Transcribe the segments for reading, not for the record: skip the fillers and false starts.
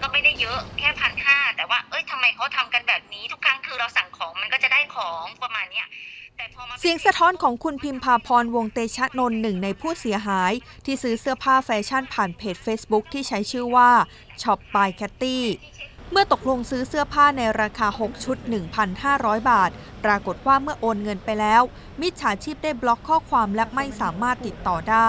ก็ไม่ได้เยอะแค่1,500แต่ว่าทำไมเขาทำกันแบบนี้ทุกครั้งคือเราสั่งของมันก็จะได้ของประมาณเนี้ยเสียงสะท้อนของคุณพิมพาพรวงเตชะนนท์หนึ่งในผู้เสียหายที่ซื้อเสื้อผ้าแฟชั่นผ่านเพจ Facebook ที่ใช้ชื่อว่า Shop by Catty เมื่อตกลงซื้อเสื้อผ้าในราคา6ชุด 1,500 บาทปรากฏว่าเมื่อโอนเงินไปแล้วมิจฉาชีพได้บล็อกข้อความและไม่สามารถติดต่อได้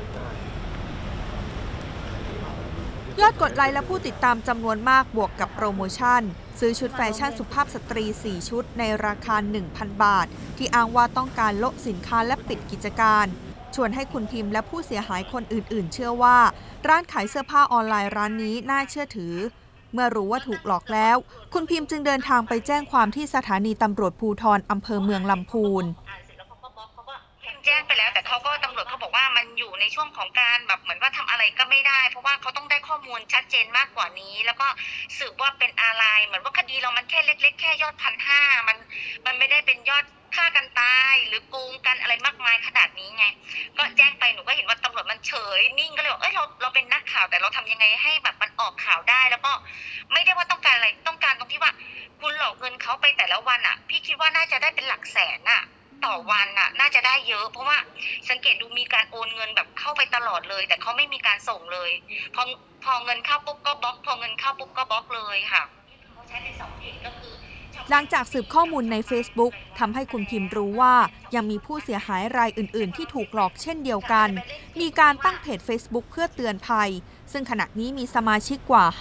ยอดกดไลค์และผู้ติดตามจำนวนมากบวกกับโปรโมชั่นซื้อชุดแฟชั่นสุภาพสตรี4ชุดในราคา 1,000 บาทที่อ้างว่าต้องการโละสินค้าและปิดกิจการชวนให้คุณพิมพ์และผู้เสียหายคนอื่นๆเชื่อว่าร้านขายเสื้อผ้าออนไลน์ร้านนี้น่าเชื่อถือเมื่อรู้ว่าถูกหลอกแล้วคุณพิมพ์จึงเดินทางไปแจ้งความที่สถานีตำรวจภูธรอำเภอเมืองลำพูนแจ้งไปแล้วแต่ตำรวจเขาบอกว่ามันอยู่ในช่วงของการแบบเหมือนว่าทำอะไรก็ไม่ได้เพราะว่าเขาต้องได้ข้อมูลชัดเจนมากกว่านี้แล้วก็สืบว่าเป็นอะไรเหมือนว่าคดีเรามันแค่เล็กๆแค่ยอด1,500มันไม่ได้เป็นยอดฆ่ากันตายหรือโกงกันอะไรมากมายขนาดนี้ไงก็แจ้งไปหนูก็เห็นว่าตำรวจมันเฉยนิ่งก็เลยบอกเราเป็นนักข่าวแต่เราทำยังไงให้แบบมันออกข่าวได้แล้วก็ไม่ได้ว่าต้องการอะไรต้องการตรงที่ว่าคุณหลอกเงินเขาไปแต่ละวันอ่ะพี่คิดว่าน่าจะได้เป็นหลักแสนอ่ะต่อวันน่ะน่าจะได้เยอะเพราะว่าสังเกตดูมีการโอนเงินแบบเข้าไปตลอดเลยแต่เขาไม่มีการส่งเลยพอเงินเข้าปุ๊บก็บล็อกพอเงินเข้าปุ๊บก็บล็อกเลยค่ะเขาใช้ใน2เพจก็คือหลังจากสืบข้อมูลใน Facebook ทำให้คุณพิมพ์รู้ว่ายังมีผู้เสียหายรายอื่นๆที่ถูกหลอกเช่นเดียวกันมีการตั้งเพจ Facebook เพื่อเตือนภัยซึ่งขณะนี้มีสมาชิกกว่า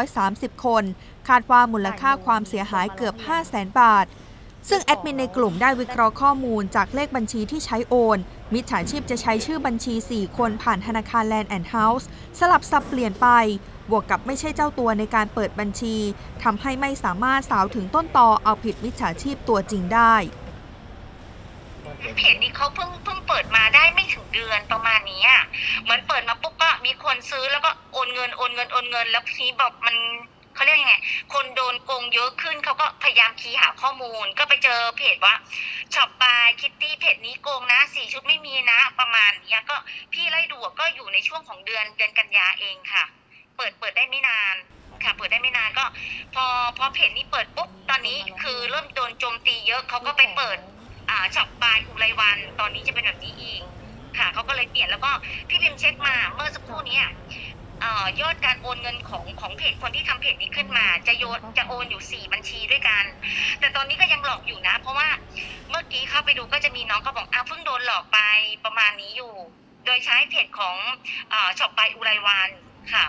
530คนคาดว่ามูลค่าความเสียหายเกือบ 500,000 บาทซึ่งแอดมินในกลุ่มได้วิเคราะห์ข้อมูลจากเลขบัญชีที่ใช้โอนมิจฉาชีพจะใช้ชื่อบัญชี4คนผ่านธนาคาร Land and House สลับสับเปลี่ยนไปบวกกับไม่ใช่เจ้าตัวในการเปิดบัญชีทำให้ไม่สามารถสาวถึงต้นตอเอาผิดมิจฉาชีพตัวจริงได้เพจนี้เขาเพิ่งเปิดมาได้ไม่ถึงเดือนประมาณนี้เหมือนเปิดมาปุ๊บก็มีคนซื้อแล้วก็โอนเงินแล้วทีบอกมันเขาเรียกยังไงคนโดนโกงเยอะขึ้นเขาก็พยายามคีย์หาข้อมูลก็ไปเจอเพจว่าช็อปบายคิตตี้เพจนี้โกงนะ4ชุดไม่มีนะประมาณนี้ก็พี่ไล่ดูก็อยู่ในช่วงของเดือนกันยาเองค่ะเปิดได้ไม่นานค่ะเปิดได้ไม่นานก็พอเพจนี้เปิดปุ๊บตอนนี้คือเริ่มโดนโจมตีเยอะเขาก็ไปเปิดช็อปบายอุไรวันตอนนี้จะเป็นแบบนี้อีกค่ะเขาก็เลยเปลี่ยนแล้วก็พี่พิมพ์เช็คมาเมื่อสักครู่นี้ยอดการโอนเงินของเพจคนที่ทำเพจนี้ขึ้นมาจะโอนอยู่4บัญชีด้วยกันแต่ตอนนี้ก็ยังหลอกอยู่นะเพราะว่าเมื่อกี้เข้าไปดูก็จะมีน้องก็บอกเพิ่งโดนหลอกไปประมาณนี้อยู่โดยใช้เพจของช็อปบายอุไรวันค่ะ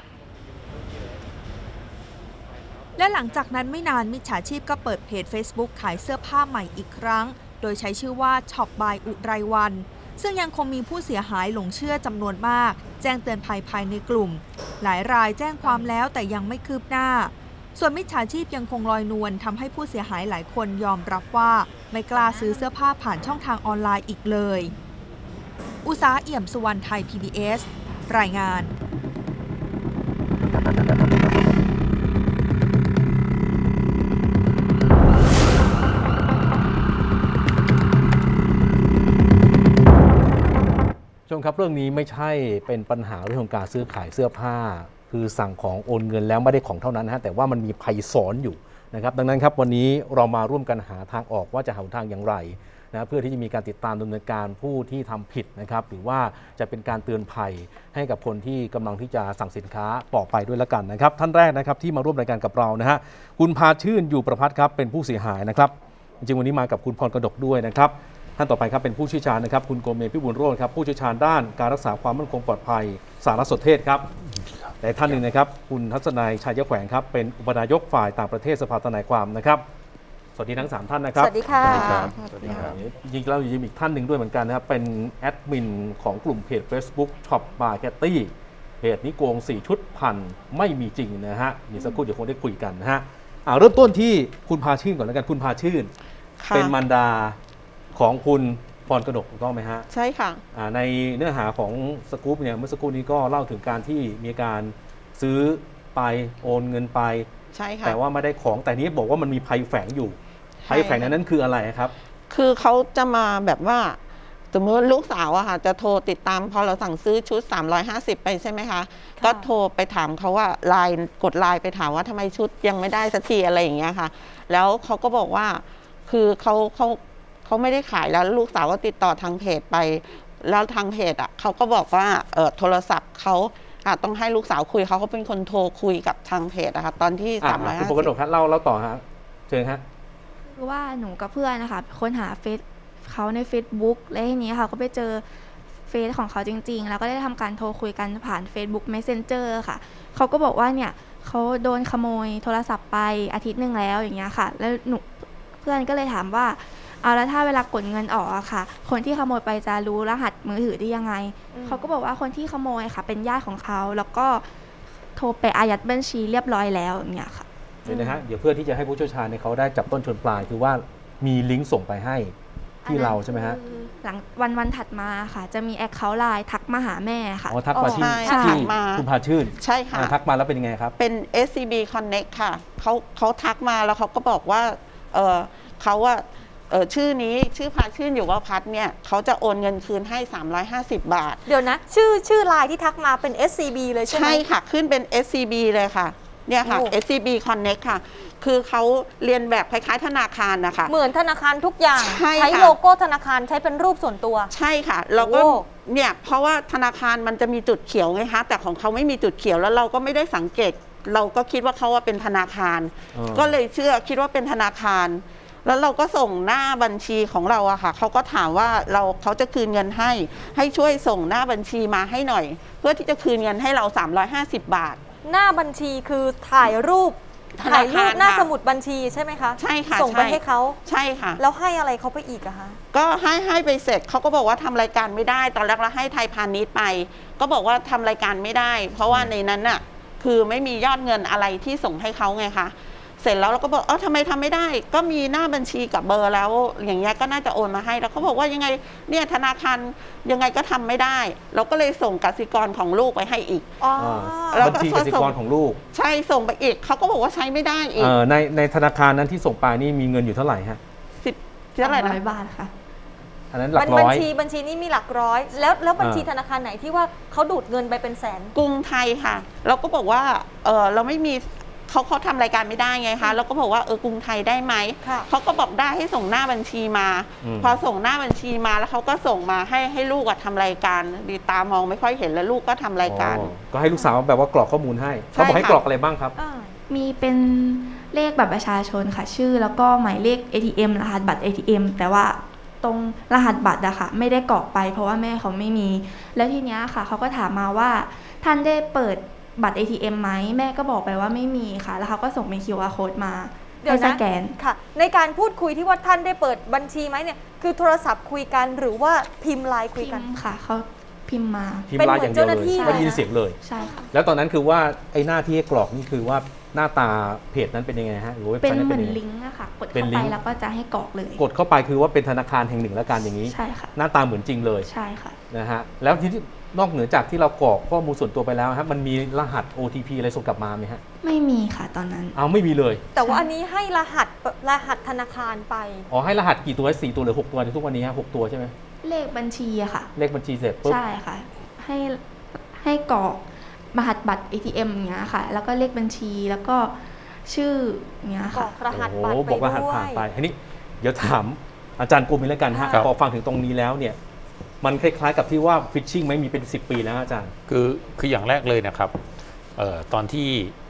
และหลังจากนั้นไม่นานมิจฉาชีพก็เปิดเพจ Facebook ขายเสื้อผ้าใหม่อีกครั้งโดยใช้ชื่อว่า Shop by อุไรวันซึ่งยังคงมีผู้เสียหายหลงเชื่อจำนวนมากแจ้งเตือนภัยภายในกลุ่มหลายรายแจ้งความแล้วแต่ยังไม่คืบหน้าส่วนมิจฉาชีพยังคงลอยนวลทำให้ผู้เสียหายหลายคนยอมรับว่าไม่กล้าซื้อเสื้อผ้าผ่านช่องทางออนไลน์อีกเลยอุษาเอี่ยมสุวรรณไทย PBS รายงานชมครับเรื่องนี้ไม่ใช่เป็นปัญหาเรื่องของการซื้อขายเสื้อผ้าคือสั่งของโอนเงินแล้วไม่ได้ของเท่านั้นนะฮะแต่ว่ามันมีภัยซ้อนอยู่นะครับดังนั้นครับวันนี้เรามาร่วมกันหาทางออกว่าจะหาทางอย่างไรนะเพื่อที่จะมีการติดตามดำเนินการผู้ที่ทำผิดนะครับหรือว่าจะเป็นการเตือนภัยให้กับคนที่กำลังที่จะสั่งสินค้าต่อไปด้วยละกันนะครับท่านแรกนะครับที่มาร่วมรายการกับเรานะฮะคุณพาชื่นอยู่ประภัสครับเป็นผู้เสียหายนะครับจริงๆวันนี้มากับคุณพรกนกด้วยนะครับท่านต่อไปครับเป็นผู้เชี่ยวชาญนะครับคุณโกเมพิบูลโรจน์ครับผู้เชี่ยวชาญด้านการรักษาความมั่นคงปลอดภัยสารสนเทศครับและท่านหนึ่งนะครับคุณทัศนัยชัยแขวงครับเป็นอุปนายกฝ่ายต่างประเทศสภาทนายความนะครับสวัสดีทั้ง3ท่านนะครับสวัสดีค่ะสวัสดีครับจริงๆแล้วยังมีอีกท่านหนึ่งด้วยเหมือนกันนะครับเป็นแอดมินของกลุ่มเพจ Facebook Shop by Catty เพจนี้โกง4ชุดพันไม่มีจริงนะฮะนี่สักครู่เดี๋ยวคงได้คุยกันนะฮะเริ่มต้นที่คุณพาชื่นก่อนแล้วกันคุณพาชื่นเป็นมารดาของคุณพรกนกถูกต้องไหมฮะใช่ค่ะในเนื้อหาของสกู๊ปเนี่ยเมื่อสักครู่นี้ก็เล่าถึงการที่มีการซื้อไปโอนเงินไปใช่ค่ะแต่ว่าไม่ได้ของแต่นี้บอกว่ามันมีภัยแฝงอยู่ภัยแฝงนั้นคืออะไรครับคือเขาจะมาแบบว่าสมมติลูกสาวอะค่ะจะโทรติดตามพอเราสั่งซื้อชุด350ไปใช่ไหมคะก็โทรไปถามเขาว่ากดไลน์ไปถามว่าทำไมชุดยังไม่ได้สักทีอะไรอย่างเงี้ยค่ะแล้วเขาก็บอกว่าคือเขาไม่ได้ขายแล้วลูกสาวก็ติดต่อทางเพจไปแล้วทางเพจอ่ะเขาก็บอกว่าโทรศัพท์เขาต้องให้ลูกสาวคุยเขาเป็นคนโทรคุยกับทางเพจอะค่ะตอนที่350 คุณปกติครับเล่าต่อฮะเชิญฮะคือว่าหนูกับเพื่อนนะคะค้นหาเฟซเขาใน Facebook และทีนี้ค่ะก็ไปเจอเฟซของเขาจริงๆแล้วก็ได้ทำการโทรคุยกันผ่าน Facebook Messenger ค่ะเขาก็บอกว่าเนี่ยเขาโดนขโมยโทรศัพท์ไปอาทิตย์หนึ่งแล้วอย่างเงี้ยค่ะแล้วหนูเพื่อนก็เลยถามว่าเอาแล้วถ้าเวลากดเงินออกอะค่ะคนที่ขโมยไปจะรู้รหัสมือถือได้ยังไงเขาก็บอกว่าคนที่ขโมยค่ะเป็นญาติของเขาแล้วก็โทรไปอายัดบัญชีเรียบร้อยแล้วอย่างเงี้ยค่ะเดี๋ยวนะฮะเดี๋ยวเพื่อที่จะให้ผู้เชี่ยวชาญเขาได้จับต้นชนปลายคือว่ามีลิงก์ส่งไปให้ที่เราใช่ไหมฮะหลังวันถัดมาค่ะจะมีแอคเคาท์ไลน์ทักมาหาแม่ค่ะทักมาที่คุณพาชื่นใช่ค่ะทักมาแล้วเป็นยังไงครับเป็น SCB Connect ค่ะเขาทักมาแล้วเขาก็บอกว่าเขาว่าชื่อนี้ชื่อพาชื่นอยู่ว่าพัดเนี่ยเขาจะโอนเงินคืนให้350 บาทเดี๋ยวนะชื่อไลน์ที่ทักมาเป็น SCB เลยใช่ไหมใช่ค่ะขึ้นเป็น SCB เลยค่ะเนี่ยค่ะ SCB Connect ค่ะคือเขาเรียนแบบคล้ายๆธนาคารนะคะเหมือนธนาคารทุกอย่างใช้โลโก้ธนาคารใช้เป็นรูปส่วนตัวใช่ค่ะแล้วก็เนี่ยเพราะว่าธนาคารมันจะมีจุดเขียวไงคะแต่ของเขาไม่มีจุดเขียวแล้วเราก็ไม่ได้สังเกตเราก็คิดว่าเขาว่าเป็นธนาคารก็เลยคิดว่าเป็นธนาคารแล้วเราก็ส่งหน้าบัญชีของเราอะค่ะเขาก็ถามว่าเขาจะคืนเงินให้ช่วยส่งหน้าบัญชีมาให้หน่อยเพื่อที่จะคืนเงินให้เรา350 บาทหน้าบัญชีคือถ่ายรูปหน้าสมุดบัญชีใช่ไหมคะใช่ค่ะส่งไปให้เขาใช่ค่ะแล้วให้อะไรเขาไปอีกอะคะก็ให้ไปเสร็จเขาก็บอกว่าทำรายการไม่ได้ตอนแรกเราให้ไทยพาณิชย์ไปก็บอกว่าทำรายการไม่ได้เพราะว่าในนั้นน่ะคือไม่มียอดเงินอะไรที่ส่งให้เขาไงคะเสร็จแล้วเราก็บอกทำไมทำไม่ได้ก็มีหน้าบัญชีกับเบอร์แล้วอย่างเงี้ยก็น่าจะโอนมาให้แล้วเขาบอกว่ายังไงเนี่ยธนาคารยังไงก็ทำไม่ได้เราก็เลยส่งกสิกรของลูกไปให้อีกบัญชีกสิกรของลูกใช่ส่งไปอีกเขาก็บอกว่าใช้ไม่ได้อีกในธนาคารนั้นที่ส่งไปนี่มีเงินอยู่เท่าไหร่ฮะเท่าไหร่นะ 100 บาทค่ะอันนั้นหลักร้อยบัญชีนี้มีหลักร้อยแล้วบัญชีธนาคารไหนที่ว่าเขาดูดเงินไปเป็นแสนกรุงไทยค่ะเราก็บอกว่าเราไม่มีเขาทำรายการไม่ได้ไงคะแล้วก็บอกว่ากรุงไทยได้ไหมเขาก็บอกได้ให้ส่งหน้าบัญชีมาพอส่งหน้าบัญชีมาแล้วเขาก็ส่งมาให้ลูกทำรายการดีตามองไม่ค่อยเห็นแล้วลูกก็ทำรายการก็ให้ลูกสาวแบบว่ากรอกข้อมูลให้เขาบอกให้กรอกอะไรบ้างครับมีเป็นเลขบัตรประชาชนค่ะชื่อแล้วก็หมายเลข ATM รหัสบัตร ATM แต่ว่าตรงรหัสบัตรอะค่ะไม่ได้กรอกไปเพราะว่าแม่เขาไม่มีแล้วทีเนี้ยค่ะเขาก็ถามมาว่าท่านได้เปิดบัตร ATM ไหมแม่ก็บอกไปว่าไม่มีค่ะแล้วเขาก็ส่งเป็น QR code มาให้สแกนค่ะในการพูดคุยที่ว่าท่านได้เปิดบัญชีไหมเนี่ยคือโทรศัพท์คุยกันหรือว่าพิมพ์ไลน์คุยกันค่ะเขาพิมพ์มาเป็นเหมือนเจ้าหน้าที่ไม่ได้ยินเสียงเลยใช่ค่ะแล้วตอนนั้นคือว่าไอ้หน้าที่ให้กรอกนี่คือว่าหน้าตาเพจนั้นเป็นยังไงฮะหรือว่าเป็นเหมือนลิงก์อะค่ะกดเข้าไปแล้วก็จะให้กรอกเลยกดเข้าไปคือว่าเป็นธนาคารแห่งหนึ่งแล้วกันอย่างนี้ใช่ค่ะหน้าตาเหมือนจริงเลยใช่ค่ะนะฮะแล้วที่นอกเหนือจากที่เรากรอกข้อมูลส่วนตัวไปแล้วครับมันมีรหัส OTP อะไรส่งกลับมาไหมฮะไม่มีค่ะตอนนั้นไม่มีเลยแต่ว่าอันนี้ให้รหัสธนาคารไปให้รหัสกี่ตัว4ตัวหรือ6ตัวในทุกวันนี้ฮะ6ตัวใช่ไหมเลขบัญชีอะค่ะเลขบัญชีเสร็จปุ๊บใช่ค่ะให้กรอกรหัสบัตร ATM อย่างเงี้ยค่ะแล้วก็เลขบัญชีแล้วก็ชื่ออย่างเงี้ยค่ะรหัสบัตรไปบอกรหัสผ่านไปอันนี้เดี๋ยวถามอาจารย์ปูมิแล้วกันฮะพอฟังถึงตรงนี้แล้วเนี่ยมันคล้ายๆกับที่ว่าฟิชชิ่งไหมมีเป็น10 ปีแล้วอาจารย์คืออย่างแรกเลยนะครับตอนที่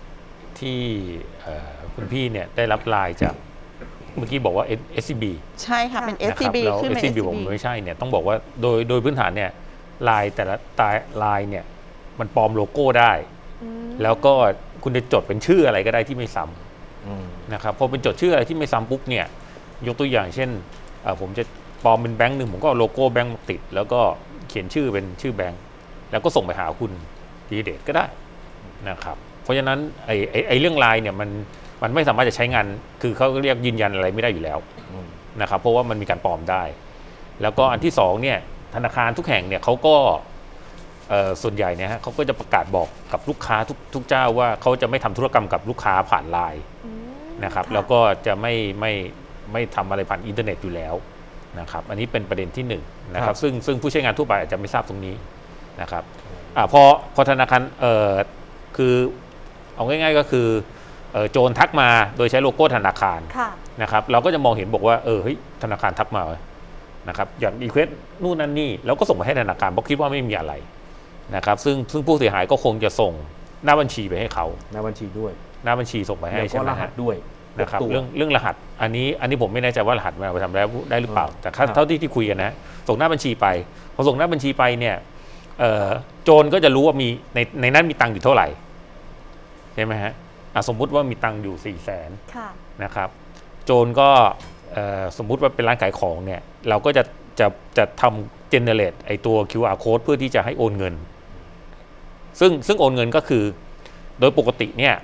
คุณพี่เนี่ยได้รับไลน์จากเมื่อกี้บอกว่า SCB ใช่ค่ะเป็น SCB แล้ว SCB ผมไม่ใช่เนี่ยต้องบอกว่าโดยพื้นฐานเนี่ยไลน์แต่ละไลน์เนี่ยมันปลอมโลโก้ได้แล้วก็คุณจะจดเป็นชื่ออะไรก็ได้ที่ไม่ซ้ำนะครับพอเป็นจดชื่ออะไรที่ไม่ซ้ำปุ๊บเนี่ยยกตัวอย่างเช่นผมจะปลอมเป็นแบงค์หนึ่งผมก็เอาโลโก้แบงค์มาติดแล้วก็เขียนชื่อเป็นชื่อแบงค์แล้วก็ส่งไปหาคุณดีเดทก็ได้นะครับเพราะฉะนั้นไอ้เรื่องไลน์เนี่ยมันไม่สามารถจะใช้งานคือเขาเรียกยืนยันอะไรไม่ได้อยู่แล้วนะครับเพราะว่ามันมีการปลอมได้แล้วก็อันที่สองเนี่ยธนาคารทุกแห่งเนี่ยเขาก็ส่วนใหญ่เนี่ยฮะเขาก็จะประกาศบอกกับลูกค้าทุกเจ้าว่าเขาจะไม่ทำธุรกรรมกับลูกค้าผ่านไลน์นะครับแล้วก็จะไม่ทำอะไรผ่านอินเทอร์เน็ตอยู่แล้วนะครับอันนี้เป็นประเด็นที่1นะคครัรับบซึ่งผู้ใช้งานทั่วไปอาจจะไม่ทราบตรงนี้นะครับพอธนาคารคือเอาง่ายๆก็คือโจรทักมาโดยใช้โลโก้ธนาคารนะครับเราก็จะมองเห็นบอกว่าเฮ้ยธนาคารทักมานะครับอยากรีเควสนู่นนั่นนี่แล้วก็ส่งไปให้ธนาคารเพราะคิดว่าไม่มีอะไรนะครับซึ่งผู้เสียหายก็คงจะส่งหน้าบัญชีไปให้เขาหน้าบัญชีด้วยหน้าบัญชีส่งไปให้ใช่ไหมรหัสด้วยนะครับเรื่องรหัสอันนี้ผมไม่แน่ใจว่ารหัสมันเอาไปทำได้หรือเปล่าแต่เท่าที่คุยกันนะส่งหน้าบัญชีไปพอส่งหน้าบัญชีไปเนี่ยโจรก็จะรู้ว่ามีในนั้นมีตังค์อยู่เท่าไหร่ใช่ไหมฮะสมมุติว่ามีตังค์อยู่400,000นะครับโจรก็สมมุติว่าเป็นร้านขายของเนี่ยเราก็จะทำ generate ไอตัว QR code เพื่อที่จะให้โอนเงินซึ่งโอนเงินก็คือโดยปกติเนี่ย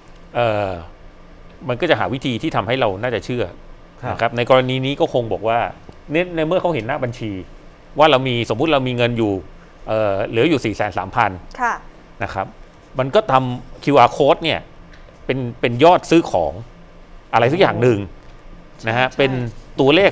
มันก็จะหาวิธีที่ทำให้เราน่าจะเชื่อนะครับในกรณีนี้ก็คงบอกว่าในเมื่อเขาเห็นหน้าบัญชีว่าสมมุติเรามีเงินอยู่เหลืออยู่ 430,000 ค่ะนะครับมันก็ทำ QR code เนี่ยเป็นยอดซื้อของอะไรสักอย่างหนึ่งนะฮะเป็นตัวเลข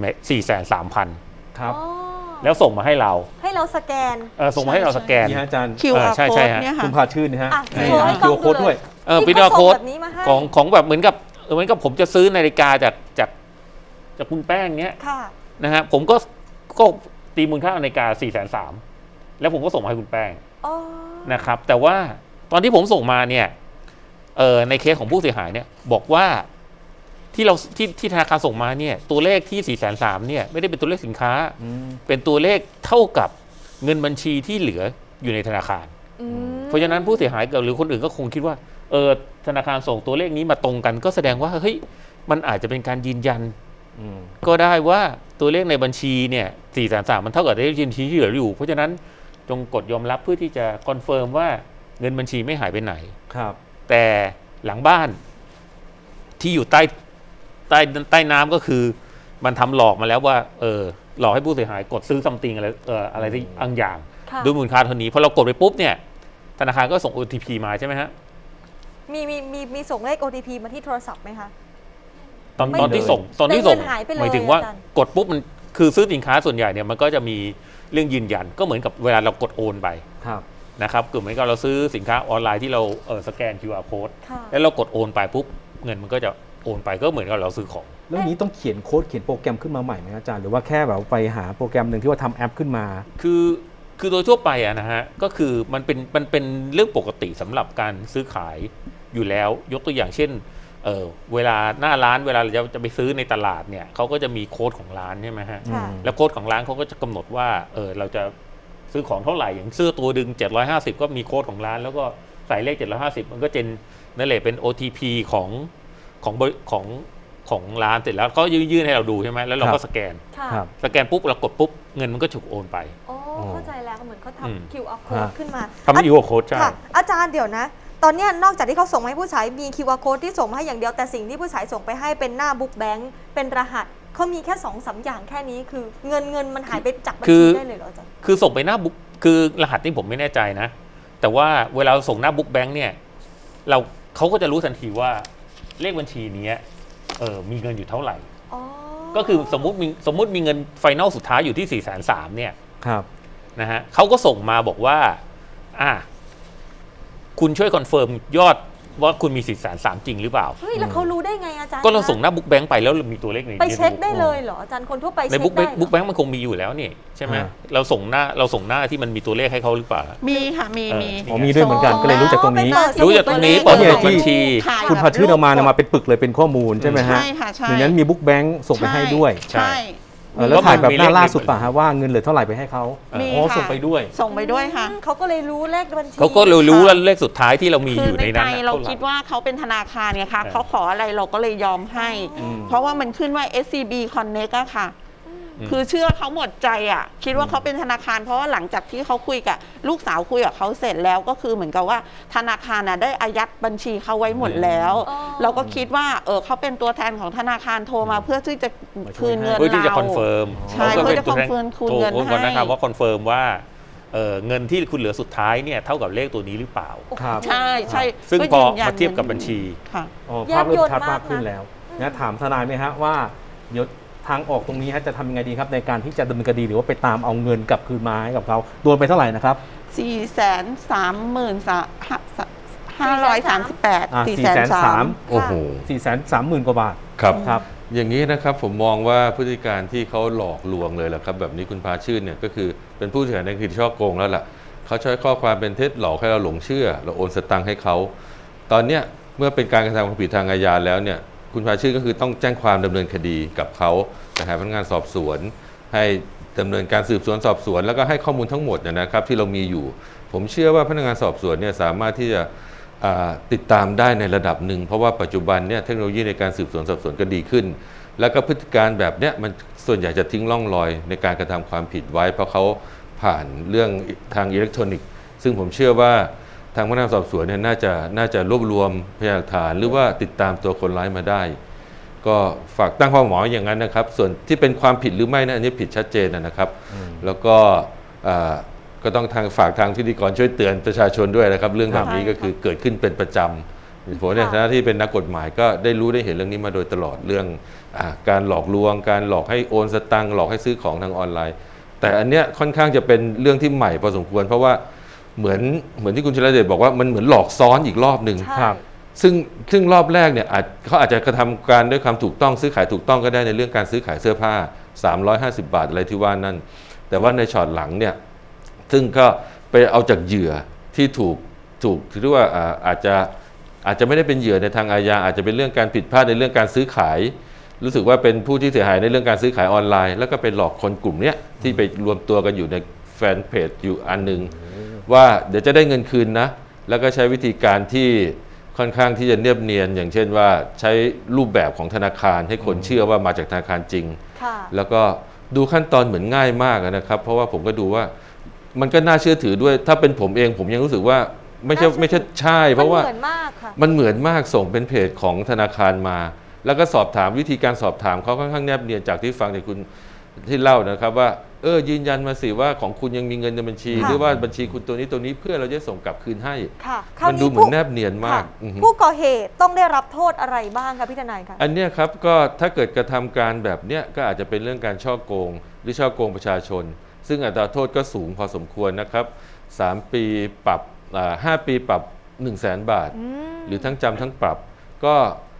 430,000 ครับแล้วส่งมาให้เราสแกนส่งมาให้เราสแกนนี่ฮะอาจารย์ QR ใช่ code ฮะเนี่ยค่ะคุณพาชื่นนะฮะ QR code ด้วยเป็น QR code ของแบบเหมือนกับผมจะซื้อนาฬิกาจากคุณแป้งเนี้ยนะฮะผมก็ตีมูลค่านาฬิกา430,000แล้วผมก็ส่งมาให้คุณแป้งนะครับแต่ว่าตอนที่ผมส่งมาเนี่ยในเคสของผู้เสียหายเนี่ยบอกว่าที่ธนาคารส่งมาเนี่ยตัวเลขที่430,000เนี่ยไม่ได้เป็นตัวเลขสินค้าเป็นตัวเลขเท่ากับเงินบัญชีที่เหลืออยู่ในธนาคารเพราะฉะนั้นผู้เสียหายหรือคนอื่นก็คงคิดว่าธนาคารส่งตัวเลขนี้มาตรงกันก็แสดงว่าเฮ้ยมันอาจจะเป็นการยืนยันก็ได้ว่าตัวเลขในบัญชีเนี่ย430,000มันเท่ากับเลขบัญชีที่เหลืออยู่เพราะฉะนั้นจงกดยอมรับเพื่อที่จะคอนเฟิร์มว่าเงินบัญชีไม่หายไปไหนครับแต่หลังบ้านที่อยู่ใต้น้ำก็คือมันทำหลอกมาแล้วว่าหลอกให้ผู้เสียหายกดซื้อซัมติงอะไรที่อังอย่างด้วยมูลค่าเท่านี้พอเรากดไปปุ๊บเนี่ยธนาคารก็ส่ง OTP มาใช่ไหมฮะมีส่งเลข OTP มาที่โทรศัพท์ไหมคะตอนที่ส่งหมายถึงว่ากดปุ๊บมันคือซื้อสินค้าส่วนใหญ่เนี่ยมันก็จะมีเรื่องยืนยันก็เหมือนกับเวลาเรากดโอนไปนะครับคือเหมือนกับเราซื้อสินค้าออนไลน์ที่เราสแกน QR code แล้วเรากดโอนไปปุ๊บเงินมันก็จะโอนไปก็เหมือนกับเราซื้อของเรื่องนี้ต้องเขียนโค้ดเขียนโปรแกรมขึ้นมาใหม่ไหมอาจารย์หรือว่าแค่แบบไปหาโปรแกรมหนึ่งที่ว่าทำแอปขึ้นมาคือโดยทั่วไปนะฮะก็คือมันเป็นเรื่องปกติสำหรับการซื้อขายอยู่แล้วยกตัวอย่างเช่นเวลาหน้าร้านเวลาเราจะไปซื้อในตลาดเนี่ยเขาก็จะมีโค้ดของร้านใช่ไหมฮะแล้วโค้ดของร้านเขาก็จะกำหนดว่าเราจะซื้อของเท่าไหร่อย่างเสื้อตัวดึง750ก็มีโค้ดของร้านแล้วก็ใส่เลข750มันก็นั่นแหละเป็น OTP ของร้านเสร็จแล้วก็ยื่นให้เราดูใช่ไหมแล้วเราก็สแกนปุ๊บเรากดปุ๊บเงินมันก็ถูกโอนไปเข้าใจแล้วเหมือนเขาทำ QR code ขึ้นมาทำ QR code ใช่อาจารย์เดี๋ยวนะตอนนี้นอกจากที่เขาส่งมาให้ผู้ใช้มี QR code ที่ส่งมาให้อย่างเดียวแต่สิ่งที่ผู้ใช้ส่งไปให้เป็นหน้าบุ๊กแบงค์เป็นรหัสเขามีแค่ 2-3 อย่างแค่นี้คือเงินมันหายไปจากบัญชีได้เลยเหรออาจารย์คือส่งไปหน้าบุ๊กคือรหัสนี่ผมไม่แน่ใจนะแต่ว่าเวลาส่งหน้าบุ๊กแบงค์เนี่ยเขาก็จะรู้ทันทีว่าเลขบัญชีนี้มีเงินอยู่เท่าไหร่ก็คือสมมุติมีเงินไฟนอลสุดท้ายอยู่ที่430,000เนี่ยนะฮะเขาก็ส่งมาบอกว่าคุณช่วยคอนเฟิร์มยอดว่าคุณมี430,000จริงหรือเปล่าเฮ้ยแล้วเขารู้ได้ไงอาจารย์ก็เราส่งหน้าบุ๊กแบงค์ไปแล้วมีตัวเลขในไปเช็คได้เลยเหรออาจารย์คนทั่วไปในบุ๊กแบงค์มันคงมีอยู่แล้วนี่ใช่ไหมเราส่งหน้าที่มันมีตัวเลขให้เขาหรือเปล่ามีค่ะมีด้วยเหมือนกันก็เลยรู้จากตรงนี้เปิดบัญชีคุณพาชื่อมาเป็นปึกเลยเป็นข้อมูลใช่ไหมฮะดังนั้นมีบุ๊กแบงค์ส่งไปให้ด้วยใช่แล้วถ่ายแบบหน้าล่าสุดป่ะฮะว่าเงินเหลือเท่าไหร่ไปให้เขาส่งไปด้วยค่ะเขาก็เลยรู้เลขบัญชีเขาก็เลยรู้เลขสุดท้ายที่เรามีอยู่ในนั้นเราคิดว่าเขาเป็นธนาคารเนี่ยค่ะเขาขออะไรเราก็เลยยอมให้เพราะว่ามันขึ้นว่า SCB Connect อะค่ะคือเชื่อเขาหมดใจอ่ะคิดว่าเขาเป็นธนาคารเพราะว่าหลังจากที่เขาคุยกับลูกสาวคุยกับเขาเสร็จแล้วก็คือเหมือนกับว่าธนาคารน่ะได้อายัดบัญชีเขาไว้หมดแล้วเราก็คิดว่าเขาเป็นตัวแทนของธนาคารโทรมาเพื่อที่จะคืนเงินเราเพื่อที่จะคอนเฟิร์มใช่เพื่อจะคอนเฟิร์มคืนเงินให้นะครับว่าคอนเฟิร์มว่าเงินที่คุณเหลือสุดท้ายเนี่ยเท่ากับเลขตัวนี้หรือเปล่าใช่ซึ่งพอมาเทียบกับบัญชีภาพเริ่มชัดมากขึ้นแล้วนะถามทนายไหมฮะว่าเดี๋ยวทางออกตรงนี้จะทำยังไงดีครับในการที่จะดำเนินคดีหรือว่าไปตามเอาเงินกลับคืนมาให้กับเขาโดนไปเท่าไหร่นะครับ 433,538 430,000 โอ้โห 430,000 กว่าบาทครับครับอย่างนี้นะครับผมมองว่าพฤติการที่เขาหลอกลวงเลยแหละครับแบบนี้คุณพาชื่นเนี่ยก็คือเป็นผู้เสียหายในคดีช่อโกงแล้วล่ะเขาใช้ข้อความเป็นเท็จหลอกให้เราหลงเชื่อเราโอนสตังค์ให้เขาตอนเนี้ยเมื่อเป็นการกระทำความผิดทางอาญาแล้วเนี่ยคุณพาชื่นก็คือต้องแจ้งความดำเนินคดีกับเขาแต่ให้พนักงานสอบสวนให้ดำเนินการสืบสวนสอบสวนแล้วก็ให้ข้อมูลทั้งหมดนะครับที่เรามีอยู่ผมเชื่อว่าพนักงานสอบสวนเนี่ยสามารถที่จะติดตามได้ในระดับหนึ่งเพราะว่าปัจจุบันเนี่ยเทคโนโลยีในการสืบสวนสอบสวนก็ดีขึ้นแล้วก็พฤติการแบบเนี้ยมันส่วนใหญ่จะทิ้งร่องรอยในการกระทำความผิดไว้เพราะเขาผ่านเรื่องทางอิเล็กทรอนิกส์ซึ่งผมเชื่อว่าทางพนักงานสอบสวนเนี่ยน่าจะรวบรวมพยานหลักฐานหรือว่าติดตามตัวคนร้ายมาได้ก็ฝากตั้งความหมายอย่างนั้นนะครับส่วนที่เป็นความผิดหรือไม่นะอันนี้ผิดชัดเจนนะครับแล้วก็ต้องฝากทางพิธีกรช่วยเตือนประชาชนด้วยนะครับเรื่องแบบนี้ก็คือเกิดขึ้นเป็นประจำผมในฐานะที่เป็นนักกฎหมายก็ได้รู้ได้เห็นเรื่องนี้มาโดยตลอดเรื่องการหลอกลวงการหลอกให้โอนสตังค์หลอกให้ซื้อของทางออนไลน์แต่อันเนี้ยค่อนข้างจะเป็นเรื่องที่ใหม่พอสมควรเพราะว่าเหมือนที่คุณชลเดชบอกว่ามันเหมือนหลอกซ้อนอีกรอบหนึ่งซึ่งรอบแรกเนี่ยเขาอาจจะกระทำการด้วยความถูกต้องซื้อขายถูกต้องก็ได้ในเรื่องการซื้อขายเสื้อผ้า350 บาทอะไรที่ว่านั่นแต่ว่าในช็อตหลังเนี่ยซึ่งก็ไปเอาจากเหยื่อที่ถูกถือว่าอาจจะไม่ได้เป็นเหยื่อในทางอาญาอาจจะเป็นเรื่องการผิดพลาดในเรื่องการซื้อขายรู้สึกว่าเป็นผู้ที่เสียหายในเรื่องการซื้อขายออนไลน์แล้วก็ไปหลอกคนกลุ่มนี้ที่ไปรวมตัวกันอยู่ในแฟนเพจอยู่อันนึงว่าเดี๋ยวจะได้เงินคืนนะแล้วก็ใช้วิธีการที่ค่อนข้างที่จะเนียบเนียนอย่างเช่นว่าใช้รูปแบบของธนาคารให้คนเชื่อว่ามาจากธนาคารจริงแล้วก็ดูขั้นตอนเหมือนง่ายมากนะครับเพราะว่าผมก็ดูว่ามันก็น่าเชื่อถือด้วยถ้าเป็นผมเองผมยังรู้สึกว่าไม่ใช่เพราะว่ามันเหมือนมากส่งเป็นเพจของธนาคารมาแล้วก็สอบถามวิธีการสอบถามเขาค่อนข้างแนบเนียนจากที่ฟังจากคุณที่เล่านะครับว่ายืนยันมาสิว่าของคุณยังมีเงินในบัญชีหรือว่าบัญชีคุณตัวนี้เพื่อเราจะส่งกลับคืนให้มันดูเหมือนแนบเนียนมากผู้ก่อเหตุต้องได้รับโทษอะไรบ้างคะพี่ทนายคะอันนี้ครับก็ถ้าเกิดกระทำการแบบเนี้ยก็อาจจะเป็นเรื่องการฉ้อโกงหรือฉ้อโกงประชาชนซึ่งอัตราโทษก็สูงพอสมควรนะครับ3 ปีปรับ5 ปีปรับ 100,000 บาทหรือทั้งจำทั้งปรับก็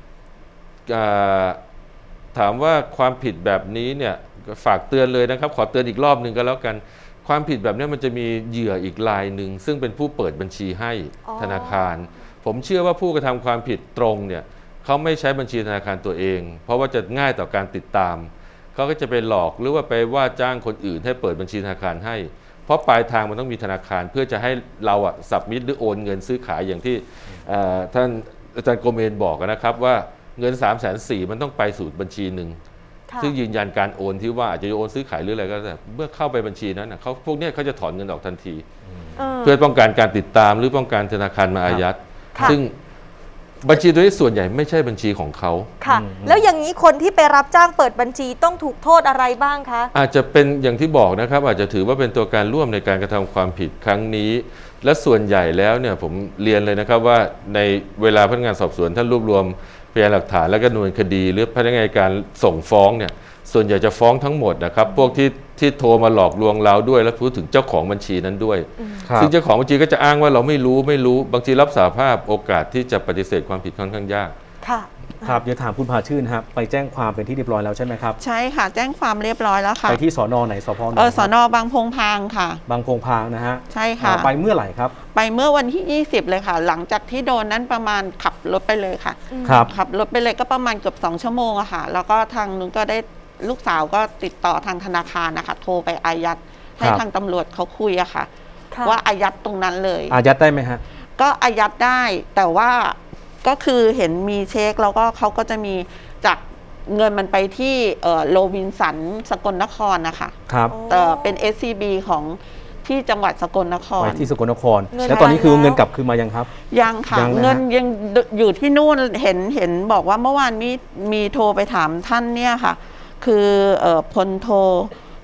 ถามว่าความผิดแบบนี้เนี่ยฝากเตือนเลยนะครับขอเตือนอีกรอบหนึ่งก็แล้วกันความผิดแบบนี้มันจะมีเหยื่ออีกรายหนึ่งซึ่งเป็นผู้เปิดบัญชีให้ธนาคารผมเชื่อว่าผู้กระทำความผิดตรงเนี่ยเขาไม่ใช้บัญชีธนาคารตัวเองเพราะว่าจะง่ายต่อการติดตามเขาก็จะไปหลอกหรือว่าไปว่าจ้างคนอื่นให้เปิดบัญชีธนาคารให้เพราะปลายทางมันต้องมีธนาคารเพื่อจะให้เราสับมิดหรือโอนเงินซื้อขายอย่างที่ท่านอาจารย์โกเมนบอกนะครับว่าเงิน340,000มันต้องไปสู่บัญชีหนึ่งซึ่งยืนยันการโอนที่ว่าอาจจะโอนซื้อขายหรืออะไรก็ได้เมื่อเข้าไปบัญชีนั้นเขาพวกนี้เขาจะถอนเงินออกทันทีเพื่อป้องกันการติดตามหรือป้องกันธนาคารมาอายัดซึ่งบัญชีตัวนี้ส่วนใหญ่ไม่ใช่บัญชีของเขาค่ะแล้วอย่างนี้คนที่ไปรับจ้างเปิดบัญชีต้องถูกโทษอะไรบ้างคะอาจจะเป็นอย่างที่บอกนะครับอาจจะถือว่าเป็นตัวการร่วมในการกระทำความผิดครั้งนี้และส่วนใหญ่แล้วเนี่ยผมเรียนเลยนะครับว่าในเวลาพนักงานสอบสวนท่านรวบรวมพยานหลักฐานและก็ดำเนินคดีหรือพนักงานการส่งฟ้องเนี่ยส่วนใหญ่จะฟ้องทั้งหมดนะครับพวกที่โทรมาหลอกลวงเราด้วยและพูดถึงเจ้าของบัญชีนั้นด้วยซึ่งเจ้าของบัญชีก็จะอ้างว่าเราไม่รู้บางทีรับสารภาพโอกาสที่จะปฏิเสธความผิดค่อนข้างยากครับเดี๋ยวถามคุณพาชื่นครับไปแจ้งความเป็นที่เรียบร้อยแล้วใช่ไหมครับใช่ค่ะแจ้งความเรียบร้อยแล้วค่ะไปที่สน.ไหนสพ.ไหนสน.บางพงพางค่ะบางพงพางนะฮะใช่ค่ะไปเมื่อไหร่ครับไปเมื่อวันที่20เลยค่ะหลังจากที่โดนนั้นประมาณขับรถไปเลยค่ะขับรถไปเลยก็ประมาณเกือบ2 ชั่วโมงอะค่ะแล้วก็ทางนู้นก็ได้ลูกสาวก็ติดต่อทางธนาคารนะคะโทรไปอายัดให้ทางตำรวจเขาคุยอะค่ะว่าอายัดตรงนั้นเลยอายัดได้ไหมฮะก็อายัดได้แต่ว่าก็คือเห็นมีเช็คแล้วก็เขาก็จะมีจากเงินมันไปที่โรบินสันสกลนครนะคะครับเป็น SCB ของที่จังหวัดสกลนครไปที่สกลนครแล้วตอนนี้คือเงินกลับคืนมายังครับยังค่ะเงินยังอยู่ที่นู่นเห็นบอกว่าเมื่อวานมีโทรไปถามท่านเนี่ยค่ะคือพลโท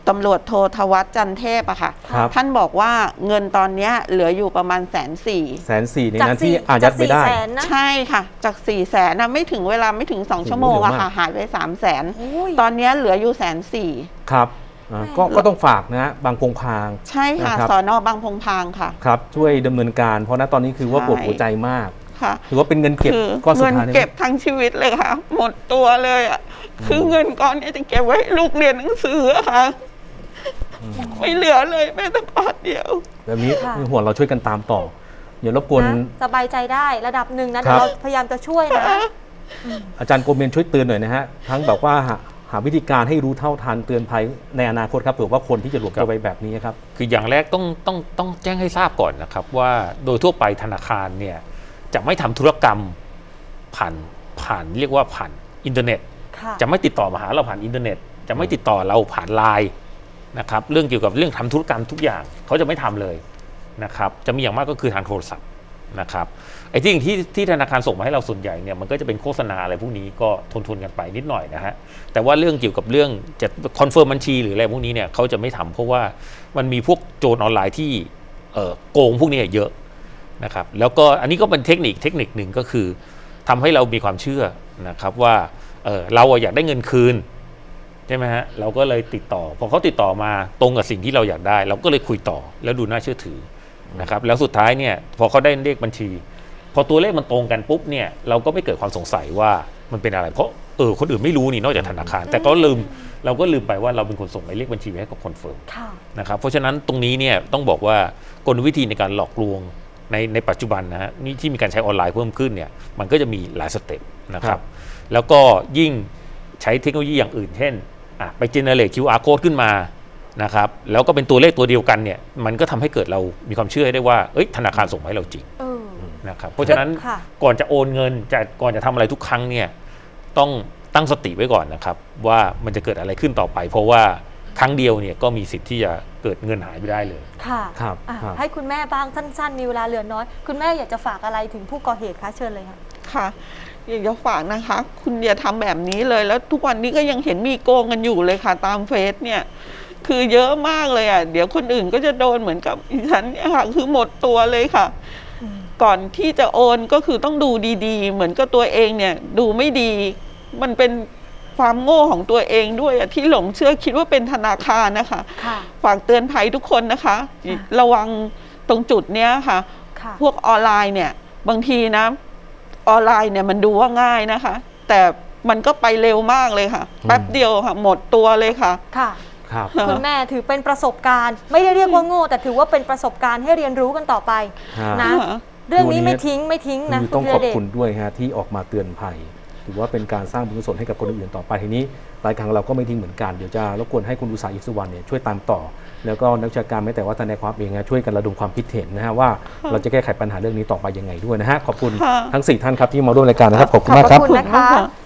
ตำรวจโทธวัฒน์จันเทพอะค่ะครับท่านบอกว่าเงินตอนเนี้ยเหลืออยู่ประมาณ140,000 140,000ในนั้นที่อายัดไม่ได้นะใช่ค่ะ จาก400,000นะไม่ถึงเวลาไม่ถึง2ชั่วโมงอะค่ะหายไป300,000ตอนเนี้ยเหลืออยู่140,000 ครับก็ต้องฝากนะบางพงพางใช่ค่ะนะครับสน.บางพงพางค่ะครับช่วยดำเนินการเพราะณตอนนี้คือว่าปวดหัวใจมากค่ะถือว่าเป็นเงินเก็บคือก้อนสุดเงินท้ายเก็บทั้งชีวิตเลยค่ะ หมดตัวเลยอ่ะคือเงินก้อนนี้จะเก็บไว้ให้ลูกเรียนหนังสืออะค่ะไม่เหลือเลยแม้แต่บาทเดียวแบบนี้ค่ะห่วงเราช่วยกันตามต่อเดี๋ยวรบกวนนะสบายใจได้ระดับหนึ่งนะครัเดี๋ยบวเราพยายามจะช่วยนะอาจารย์โกเมนช่วยเตือนหน่อยนะฮะทั้งแบบว่าหาวิธีการให้รู้เท่าทันเตือนภัยในอนาคตครับเผื่อว่าคนที่จะหลงเข้าไปแบบนี้ครับคืออย่างแรกต้องแจ้งให้ทราบก่อนนะครับว่าโดยทั่วไปธนาคารเนี่ยจะไม่ทำธุรกรรมผ่านเรียกว่าผ่านอินเทอร์เน็ตค่ะจะไม่ติดต่อมาหาเราผ่านอินเทอร์เน็ต จะไม่ติดต่อเราผ่านไลน์นะครับเรื่องเกี่ยวกับเรื่องทำธุรกรรมทุกอย่างเขาจะไม่ทำเลยนะครับจะมีอย่างมากก็คือทางโทรศัพท์นะครับไอ้ที่ธนาคารส่งมาให้เราส่วนใหญ่เนี่ยมันก็จะเป็นโฆษณาอะไรพวกนี้ก็ทนกันไปนิดหน่อยนะฮะแต่ว่าเรื่องเกี่ยวกับเรื่องจะคอนเฟิร์มบัญชีหรืออะไรพวกนี้เนี่ยเขาจะไม่ทำเพราะว่ามันมีพวกโจรออนไลน์ที่โกงพวกนี้เยอะนะครับแล้วก็อันนี้ก็เป็นเทคนิคหนึ่งก็คือทำให้เรามีความเชื่อนะครับว่าเราอยากได้เงินคืนใช่ไหมฮะเราก็เลยติดต่อพอเขาติดต่อมาตรงกับสิ่งที่เราอยากได้เราก็เลยคุยต่อแล้วดูน่าเชื่อถือนะครับแล้วสุดท้ายเนี่ยพอเขาได้เลขบัญชีพอตัวเลขมันตรงกันปุ๊บเนี่ยเราก็ไม่เกิดความสงสัยว่ามันเป็นอะไรเพราะคนอื่นไม่รู้นี่นอกจากธนาคารแต่เราก็ลืมไปว่าเราเป็นคนส่งหมายเลขบัญชีไปให้กับคอนเฟิร์มค่ะนะครับเพราะฉะนั้นตรงนี้เนี่ยต้องบอกว่ากลวิธีในการหลอกลวงในปัจจุบันนะฮะนี่ที่มีการใช้ออนไลน์เพิ่มขึ้นเนี่ยมันก็จะมีหลายสเต็ปนะครับแล้วก็ยิ่งใช้เทคโนโลยีอย่างอื่นเช่นไปเจเนเรต QR code ขึ้นมานะครับแล้วก็เป็นตัวเลขตัวเดียวกันเนี่ยมันก็ทำให้เกิดเรามีความเชื่อได้ว่าธนาคารส่งมาให้เราจริงนะครับเพราะฉะนั้นค่ะก่อนจะโอนเงินก่อนจะทำอะไรทุกครั้งเนี่ยต้องตั้งสติไว้ก่อนนะครับว่ามันจะเกิดอะไรขึ้นต่อไปเพราะว่าครั้งเดียวเนี่ยก็มีสิทธิ์ที่จะเกิดเงินหายไปได้เลยค่ะครับให้คุณแม่บ้างสั้นๆมีเวลาเหลือน้อยคุณแม่อยากจะฝากอะไรถึงผู้ก่อเหตุคะเชิญเลยค่ะค่ะอยากจะฝากนะคะ คุณอย่าทำแบบนี้เลยแล้วทุกวันนี้ก็ยังเห็นมีโกงกันอยู่เลยค่ะตามเฟซเนี่ยคือเยอะมากเลยอ่ะเดี๋ยวคนอื่นก็จะโดนเหมือนกับดิฉันเนี่ยค่ะคือหมดตัวเลยค่ะก่อนที่จะโอนก็คือต้องดูดีๆเหมือนกับตัวเองเนี่ยดูไม่ดีมันเป็นความโง่ของตัวเองด้วยอ่ะที่หลงเชื่อคิดว่าเป็นธนาคารนะคะค่ะฝากเตือนภัยทุกคนนะคะระวังตรงจุดเนี้ยค่ะค่ะพวกออนไลน์เนี่ยบางทีนะออนไลน์เนี่ยมันดูว่าง่ายนะคะ แต่มันก็ไปเร็วมากเลยค่ะแป๊บเดียวค่ะหมดตัวเลยค่ะค่ะครับคุณแม่ถือเป็นประสบการณ์ไม่ได้เรียกว่าโง่แต่ถือว่าเป็นประสบการณ์ให้เรียนรู้กันต่อไปนะ เรื่องนี้ไม่ทิ้งนะคือต้องขอบคุณด้วยฮะที่ออกมาเตือนภัยถือว่าเป็นการสร้างบุญกุศลให้กับคนอื่นต่อไปทีนี้รายการเราก็ไม่ทิ้งเหมือนกันเดี๋ยวจะรบกวนให้คุณอุษาอิฟสุวรรณเนี่ยช่วยตามต่อแล้วก็นักวิชาการแม้แต่ว่าทนายความเองช่วยกันระดมความคิดเห็นนะฮะว่าเราจะแก้ไขปัญหาเรื่องนี้ต่อไปยังไงด้วยนะฮะขอบคุณทั้ง4ท่านครับที่มาร่วมรายการนะครับขอบคุณมากครับขอบคุณนะคะ